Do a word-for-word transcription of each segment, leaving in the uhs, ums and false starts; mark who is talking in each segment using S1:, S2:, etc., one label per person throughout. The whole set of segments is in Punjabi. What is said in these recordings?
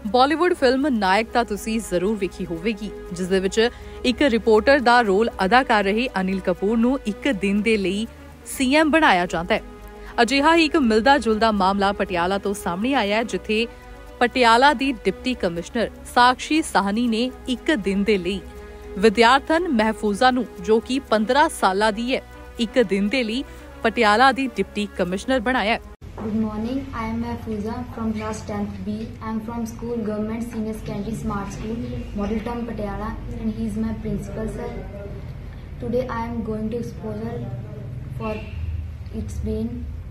S1: बॉलीवुड फिल्म नायक ਤਾਂ ਤੁਸੀਂ ਜ਼ਰੂਰ ਵੇਖੀ ਹੋਵੇਗੀ, ਜਿਸ ਦੇ ਵਿੱਚ ਇੱਕ ਰਿਪੋਰਟਰ ਦਾ ਰੋਲ ਅਦਾ ਕਰ ਰਹੇ ਅਨਿਲ ਕਪੂਰ ਨੂੰ ਇੱਕ ਦਿਨ ਦੇ ਲਈ ਸੀਐਮ ਬਣਾਇਆ ਜਾਂਦਾ ਹੈ। ਅਜਿਹਾ ਹੀ ਇੱਕ ਮਿਲਦਾ ਜੁਲਦਾ ਮਾਮਲਾ ਪਟਿਆਲਾ ਤੋਂ ਸਾਹਮਣੇ ਆਇਆ ਹੈ, ਜਿੱਥੇ ਪਟਿਆਲਾ ਦੀ ਡਿਪਟੀ ਕਮਿਸ਼ਨਰ ਸਾਕਸ਼ੀ ਸਾਹਨੀ ਨੇ ਇੱਕ ਦਿਨ ਦੇ ਲਈ ਵਿਦਿਆਰਥਣ ਮਹਿਫੂਜ਼ਾ ਨੂੰ, ਜੋ ਕਿ ਪੰਦਰਾਂ ਸਾਲਾਂ ਦੀ ਹੈ, ਇੱਕ ਦਿਨ ਦੇ ਲਈ ਪਟਿਆਲਾ ਦੀ ਡਿਪਟੀ ਕਮਿਸ਼ਨਰ ਬਣਾਇਆ ਹੈ।
S2: Good morning, I am Mahfooza from class tenth B. I am from school Government Senior Secondary Smart School, Model Town Patiala, and he is my principal sir. Today I am going to exposure for it's been.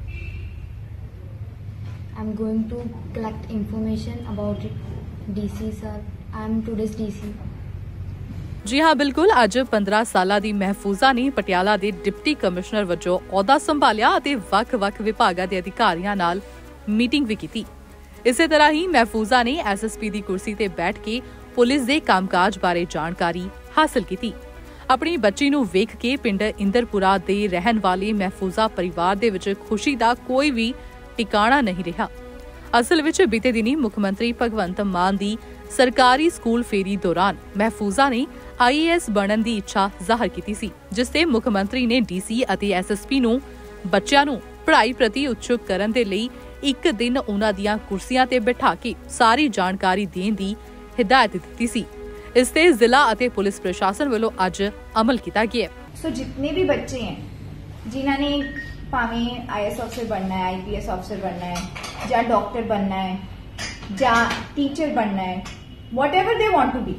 S2: I am going to collect information about D C sir. I am today's D C.
S1: ਜੀ ਹਾਂ, ਬਿਲਕੁਲ। ਅੱਜ ਪੰਦਰਾਂ ਸਾਲਾਂ ਦੀ ਮਹਿਫੂਜ਼ਾ ਨੇ ਪਟਿਆਲਾ ਦੇ ਡਿਪਟੀ ਕਮਿਸ਼ਨਰ ਵਜੋਂ ਅਹੁਦਾ ਸੰਭਾਲਿਆ ਅਤੇ ਵੱਖ-ਵੱਖ ਵਿਭਾਗਾਂ ਦੇ ਅਧਿਕਾਰੀਆਂ ਨਾਲ ਮੀਟਿੰਗ ਵੀ ਕੀਤੀ। ਇਸੇ ਤਰ੍ਹਾਂ ਹੀ ਮਹਿਫੂਜ਼ਾ ਨੇ ਐਸ ਐਸ ਪੀ ਦੀ ਕੁਰਸੀ ਤੇ ਬੈਠ ਕੇ ਪੁਲਿਸ ਦੇ ਕੰਮਕਾਜ ਬਾਰੇ ਜਾਣਕਾਰੀ ਹਾਸਲ ਕੀਤੀ। ਆਪਣੀ ਬੱਚੀ ਨੂੰ ਵੇਖ ਕੇ ਪਿੰਡ ਇੰਦਰਪੁਰਾ ਦੇ ਰਹਿਣ ਵਾਲੇ ਮਹਿਫੂਜ਼ਾ ਪਰਿਵਾਰ ਦੇ ਵਿੱਚ ਖੁਸ਼ੀ ਦਾ ਕੋਈ ਵੀ ਟਿਕਾਣਾ ਨਹੀਂ ਰਿਹਾ। ਅਸਲ ਵਿੱਚ ਬੀਤੇ ਦਿਨੀ ਮੁੱਖ ਮੰਤਰੀ ਭਗਵੰਤ ਮਾਨ ਦੀ ਸਰਕਾਰੀ ਸਕੂਲ ਫੇਰੀ ਦੌਰਾਨ ਮਹਿਫੂਜ਼ਾ ਨੇ ਆਈ ਏ ਐਸ ਬਣਨ ਦੀ ਇੱਛਾ ਜ਼ਾਹਰ ਕੀਤੀ ਸੀ, ਜਿਸ ਤੇ ਮੁੱਖ ਮੰਤਰੀ ਨੇ ਡੀ ਸੀ ਅਤੇ ਐਸ ਐਸ ਪੀ ਨੂੰ ਬੱਚਿਆਂ ਨੂੰ ਪੜ੍ਹਾਈ ਪ੍ਰਤੀ ਉਤਸੁਕ ਕਰਨ ਦੇ ਲਈ ਇੱਕ ਦਿਨ ਉਹਨਾਂ ਦੀਆਂ ਕੁਰਸੀਆਂ ਤੇ ਬਿਠਾ ਕੇ ਸਾਰੀ ਜਾਣਕਾਰੀ ਦੇਣ ਦੀ ਹਿਦਾਇਤ ਦਿੱਤੀ ਸੀ। ਇਸ ਤੇ ਜ਼ਿਲ੍ਹਾ ਅਤੇ ਪੁਲਿਸ ਪ੍ਰਸ਼ਾਸਨ ਵੱਲੋਂ ਅੱਜ ਅਮਲ ਕੀਤਾ ਗਿਆ।
S3: ਸੋ ਜਿੰਨੇ ਵੀ ਬੱਚੇ ਹੈ ਜਿਨ੍ਹਾਂ ਨੇ ਭਾਵੇਂ ਆਈ ਏ ਐਸ ਅਫਸਰ ਬਣਨਾ ਹੈ, ਆਈ ਪੀ ਐਸ ਅਫਸਰ ਬਣਨਾ ਹੈ, ਜਾਂ ਡਾਕਟਰ ਬਣਨਾ ਹੈ, ਜਾਂ ਟੀਚਰ ਬਣਨਾ ਹੈ, whatever they want to be,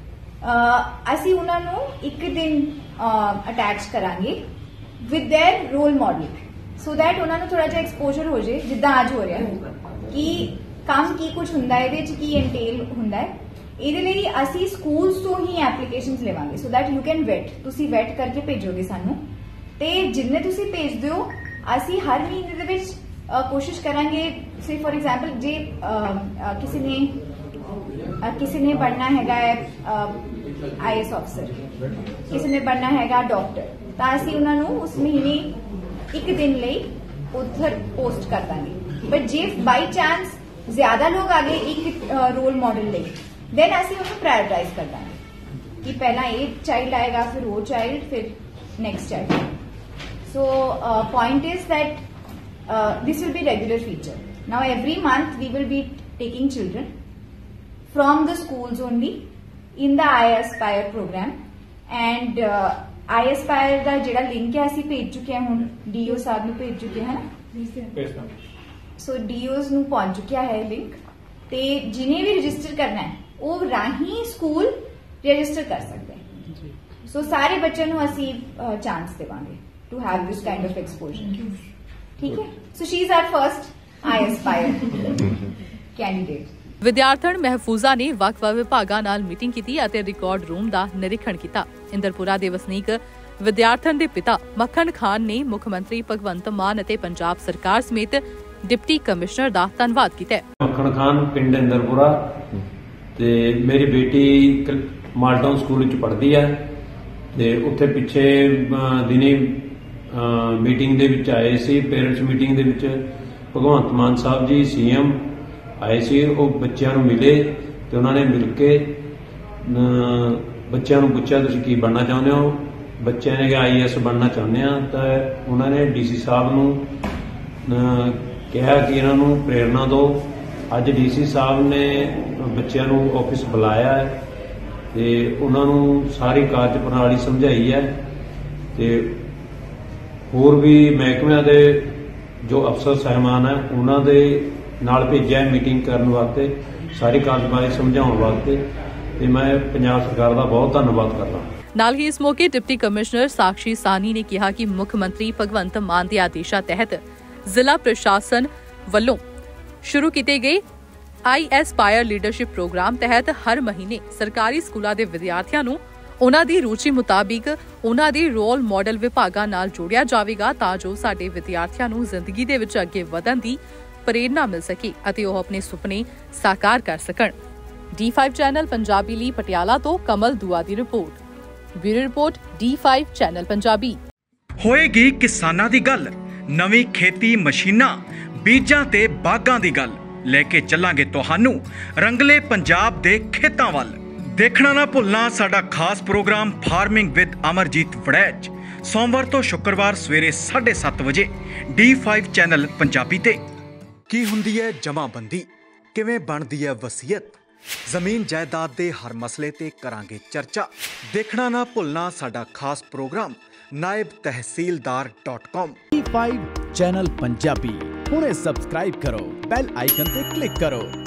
S3: ਅਸੀਂ ਉਹਨਾਂ ਨੂੰ ਇੱਕ ਦਿਨ ਅਟੈਚ ਕਰਾਂਗੇ with their role model, so that ਉਹਨਾਂ ਨੂੰ ਥੋੜਾ ਜਿਹਾ ਐਕਸਪੋਜ਼ਰ ਹੋ ਜਾਏ, ਜਿੱਦਾਂ ਅੱਜ ਹੋ ਰਿਹਾ ਕਿ ਕੰਮ ਕੀ ਕੁਝ ਹੁੰਦਾ ਹੈ, ਇਹਦੇ ਵਿੱਚ ਕੀ ਇੰਟੇਲ ਹੁੰਦਾ ਹੈ। ਇਹਦੇ ਲਈ ਅਸੀਂ ਸਕੂਲਸ ਤੋਂ ਹੀ ਐਪਲੀਕੇਸ਼ਨਸ ਲਵਾਂਗੇ, so that you can vet, ਤੁਸੀਂ ਵੈਟ ਕਰਕੇ ਭੇਜੋਗੇ ਸਾਨੂੰ, ਤੇ ਜਿੰਨੇ ਤੁਸੀਂ ਭੇਜਦੇ ਹੋ ਅਸੀਂ ਹਰ ਮਹੀਨੇ ਦੇ ਵਿੱਚ ਕੋਸ਼ਿਸ਼ ਕਰਾਂਗੇ। ਸੇ ਫॉर एग्जांपल ਜੇ ਕਿਸੇ ਨੇ ਕਿਸੇ ਨੇ ਬਣਨਾ ਹੈਗਾ ਆਈ ਏ ਐਸ ਅਫਸਰ, ਕਿਸੇ ਨੇ ਬਣਨਾ ਹੈਗਾ ਡਾਕਟਰ, ਤਾਂ ਅਸੀਂ ਉਹਨਾਂ ਨੂੰ ਉਸ ਮਹੀਨੇ ਇੱਕ ਦਿਨ ਲਈ ਉੱਧਰ ਪੋਸਟ ਕਰ ਦਾਂਗੇ। ਬਟ ਜੇ ਬਾਈ ਚਾਂਸ ਜ਼ਿਆਦਾ ਲੋਕ ਆ ਗਏ ਇੱਕ ਰੋਲ ਮਾਡਲ ਲਈ, ਦੈਨ ਅਸੀਂ ਉਹਨੂੰ ਪ੍ਰਾਇੋਰਟਾਈਜ਼ ਕਰ ਦਾਂਗੇ ਕਿ ਪਹਿਲਾਂ ਇਹ ਚਾਈਲਡ ਆਏਗਾ, ਫਿਰ ਉਹ ਚਾਈਲਡ, ਫਿਰ next child. So point is that uh, this will be regular feature. Now every month we will be taking children from the schools only in the I Aspire program, and uh, I Aspire ਦਾ ਜਿਹੜਾ ਲਿੰਕ ਹੈ ਅਸੀਂ ਭੇਜ ਚੁੱਕੇ ਹਾਂ, ਹੁਣ ਡੀਓ ਸਾਹਿਬ ਨੂੰ ਭੇਜ ਚੁੱਕੇ ਹਾਂ ਨਾ, ਸੋ ਡੀਓਜ਼ ਨੂੰ ਪਹੁੰਚ ਚੁੱਕਿਆ ਹੈ ਲਿੰਕ, ਤੇ ਜਿਹਨੇ ਵੀ ਰਜਿਸਟਰ ਕਰਨਾ ਹੈ ਉਹ ਰਾਹੀਂ ਸਕੂਲ ਰਜਿਸਟਰ ਕਰ ਸਕਦੇ ਹੈ। ਸੋ ਸਾਰੇ ਬੱਚਿਆਂ ਨੂੰ ਅਸੀਂ ਚਾਂਸ ਦੇਵਾਂਗੇ to have this kind of exposure. ठीक है? So she is our first I Aspire candidate.
S1: ਵਿਦਿਆਰਥਣ ਮਹਿਫੂਜ਼ਾ ਨੇ ਵੱਖ-ਵੱਖ ਵਿਭਾਗਾਂ ਨਾਲ ਮੀਟਿੰਗ ਕੀਤੀ ਅਤੇ ਰਿਕਾਰਡ ਰੂਮ ਦਾ ਨਿਰੀਖਣ ਕੀਤਾ। ਇੰਦਰਪੁਰਾ ਦੇ ਵਸਨੀਕ ਵਿਦਿਆਰਥਣ ਦੇ ਪਿਤਾ ਮੱਖਣ ਖਾਨ ਨੇ ਮੁੱਖ ਮੰਤਰੀ ਭਗਵੰਤ ਮਾਨ ਅਤੇ ਪੰਜਾਬ ਸਰਕਾਰ ਸਮੇਤ ਡਿਪਟੀ ਕਮਿਸ਼ਨਰ ਦਾ ਧੰਨਵਾਦ ਕੀਤਾ।
S4: ਮੱਖਣ ਖਾਨ, ਪਿੰਡ ਇੰਦਰਪੁਰਾ, ਤੇ ਮੇਰੀ ਬੇਟੀ ਮਾਲਟਾਊਨ ਸਕੂਲ ਵਿੱਚ ਪੜ੍ਹਦੀ ਹੈ, ਤੇ ਉੱਥੇ ਪਿੱਛੇ ਦਿਨੀ ਮੀਟਿੰਗ ਦੇ ਵਿੱਚ ਆਏ ਸੀ, ਪੇਰੈਂਟਸ ਮੀਟਿੰਗ ਦੇ ਵਿੱਚ ਭਗਵੰਤ ਮਾਨ ਸਾਹਿਬ ਜੀ ਸੀ ਐਮ ਆਏ ਸੀ। ਉਹ ਬੱਚਿਆਂ ਨੂੰ ਮਿਲੇ ਤੇ ਉਹਨਾਂ ਨੇ ਮਿਲ ਕੇ ਬੱਚਿਆਂ ਨੂੰ ਪੁੱਛਿਆ ਤੁਸੀਂ ਕੀ ਬਣਨਾ ਚਾਹੁੰਦੇ ਹੋ। ਬੱਚਿਆਂ ਨੇ ਕਿਹਾ ਆਈ ਏ ਐਸ ਬਣਨਾ ਚਾਹੁੰਦੇ ਆ, ਤਾਂ ਉਹਨਾਂ ਨੇ ਡੀ ਸੀ ਸਾਹਿਬ ਨੂੰ ਕਿਹਾ ਕਿ ਇਹਨਾਂ ਨੂੰ ਪ੍ਰੇਰਨਾ ਦਿਓ। ਅੱਜ ਡੀ ਸੀ ਸਾਹਿਬ ਨੇ ਬੱਚਿਆਂ ਨੂੰ ਆਫਿਸ ਬੁਲਾਇਆ ਹੈ ਤੇ ਉਹਨਾਂ ਨੂੰ ਸਾਰੀ ਕਾਰਜ ਪ੍ਰਣਾਲੀ ਸਮਝਾਈ ਹੈ, ਤੇ ਹੋਰ ਵੀ ਮਹਿਕਮਿਆਂ ਦੇ ਜੋ ਅਫਸਰ ਸਹਿਮਾਨ ਹੈ ਉਹਨਾਂ ਦੇ ਨਾਲ ਭੇਜਿਆ ਮੀਟਿੰਗ ਕਰਨ ਵਾਸਤੇ, ਸਾਰੀ ਕਾਰਜ ਬਾਰੇ ਸਮਝਾਉਣ ਵਾਸਤੇ, ਤੇ ਮੈਂ ਪੰਜਾਬ ਸਰਕਾਰ ਦਾ ਬਹੁਤ ਧੰਨਵਾਦ ਕਰਦਾ।
S1: ਨਾਲ ਹੀ ਇਸ ਮੌਕੇ ਡਿਪਟੀ ਕਮਿਸ਼ਨਰ ਸਾਕਸ਼ੀ ਸਾਨੀ ਨੇ ਕਿਹਾ ਕਿ ਮੁੱਖ ਮੰਤਰੀ ਭਗਵੰਤ ਮਾਨ ਦੇ ਆਦੇਸ਼ਾਂ ਤਹਿਤ ਜ਼ਿਲ੍ਹਾ ਪ੍ਰਸ਼ਾਸਨ ਵੱਲੋਂ ਸ਼ੁਰੂ ਕੀਤੇ ਗਏ ਆਈ ਐਸਪਾਇਰ ਲੀਡਰਸ਼ਿਪ ਪ੍ਰੋਗਰਾਮ ਤਹਿਤ ਹਰ ਮਹੀਨੇ ਸਰਕਾਰੀ ਸਕੂਲਾਂ ਦੇ ਵਿਦਿਆਰਥੀਆਂ ਨੂੰ ਉਹਨਾਂ ਦੀ ਰੁਚੀ ਮੁਤਾਬਿਕ ਉਹਨਾਂ ਦੇ ਰੋਲ ਮਾਡਲ ਵਿਭਾਗਾਂ ਨਾਲ ਜੋੜਿਆ ਜਾਵੇਗਾ, ਤਾਂ ਜੋ ਸਾਡੇ ਵਿਦਿਆਰਥੀਆਂ ਨੂੰ ਜ਼ਿੰਦਗੀ ਦੇ ਵਿੱਚ ਅੱਗੇ ਵਧਣ ਦੀ ਪ੍ਰੇਰਨਾ ਮਿਲ ਸਕੇ ਅਤੇ ਉਹ ਆਪਣੇ ਸੁਪਨੇ ਸਾਕਾਰ ਕਰ ਸਕਣ। ਡੀ ਫਾਈਵ ਚੈਨਲ ਪੰਜਾਬੀ ਲਈ ਪਟਿਆਲਾ ਤੋਂ ਕਮਲ ਦੁਆ ਦੀ report. Bureau report D five channel Punjabi.
S5: ਹੋਏਗੀ ਕਿਸਾਨਾਂ ਦੀ ਗੱਲ, ਨਵੀਂ ਖੇਤੀ ਮਸ਼ੀਨਾਂ, ਬੀਜਾਂ ਤੇ ਬਾਗਾਂ ਦੀ ਗੱਲ, लेके चलांगे तुहानू रंगले पंजाब दे खेतां वल। देखना ना भुलना साडा खास programme farming with Amarjeet Waraich सोमवार तो शुक्रवार सवेरे साढ़े सत्त बजे डी फाइव चैनल पंजाबी ते। की हुंदी है जमाबंदी, किवें बनदी है वसीयत, जमीन जायदाद दे हर मसले ते करांगे चर्चा। देखना ना भुलना साडा खास programme Naib Tehsildar dot com.
S6: D five channel Punjabi हुणे सबसक्राइब करो, बैल आइकन ते क्लिक करो।